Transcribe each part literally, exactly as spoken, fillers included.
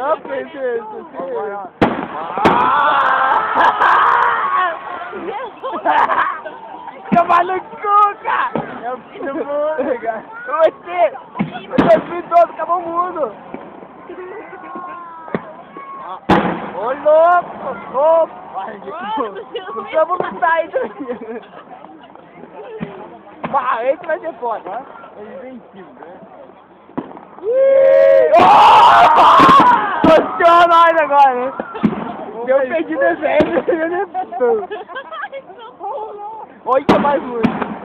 louco esse, esse. Toma no cu, cara! É o fim do mundo, cara! Você! Você é o fim todo, acabou o mundo! Ô louco! Ô! Não precisa vomitar aí também! Bah, esse vai ser foda, ó! Ele vem em cima, né? Gostou nós agora, né? Eu perdi o desenho, olha mais um.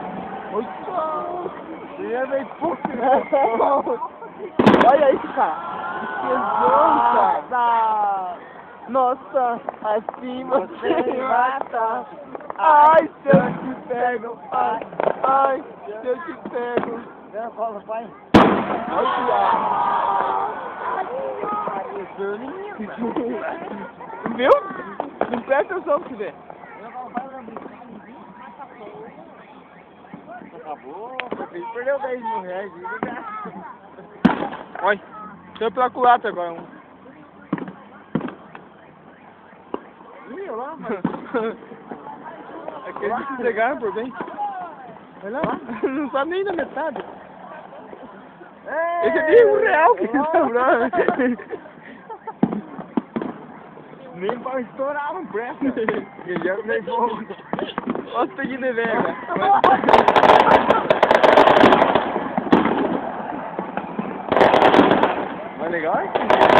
Olha isso, cara. Que tesão, cara. Nossa, assim você me mata. Ai, se eu te pego, ai, ai, se eu te pego. Vem, cola, pai. Viu? Não presta atenção pra você ver. Acabou, ele perdeu dez mil reais. Olha, tem pela culatra agora um. Ih, olha lá, mas... Aquele que se entregaram por bem. Olha lá, não sabe nem da metade. Esse aqui é um real que sobrou. Nem para estourar, não presta. Ele é meio fogo. Olha o peguinho de velha. Mas legal é que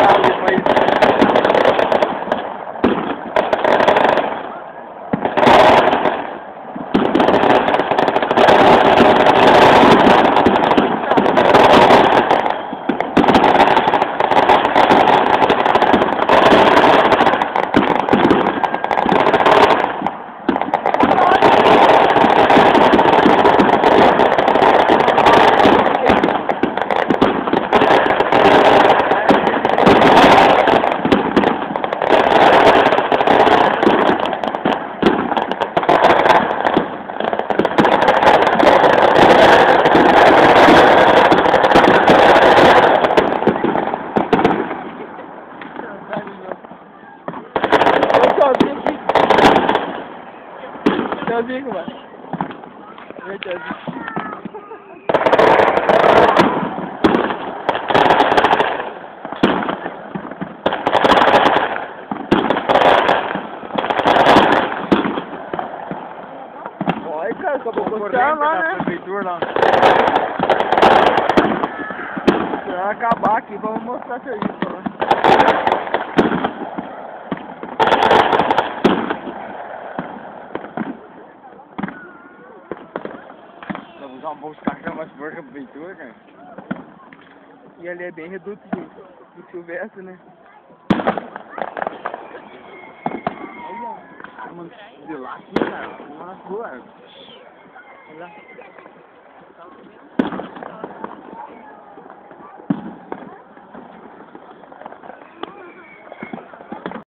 tchauzinho, mano. Vem, tchauzinho. Olha, cara, acabou com o lá, né? Prefeitura lá. Se vai acabar aqui, vamos mostrar serviço lá. Vamos usar um bom cartão mais forte que a prefeitura, cara. E ali é bem reduto do, do Silvestre, né? Olha, mano, de lá aqui, cara, lá na rua. Olha lá.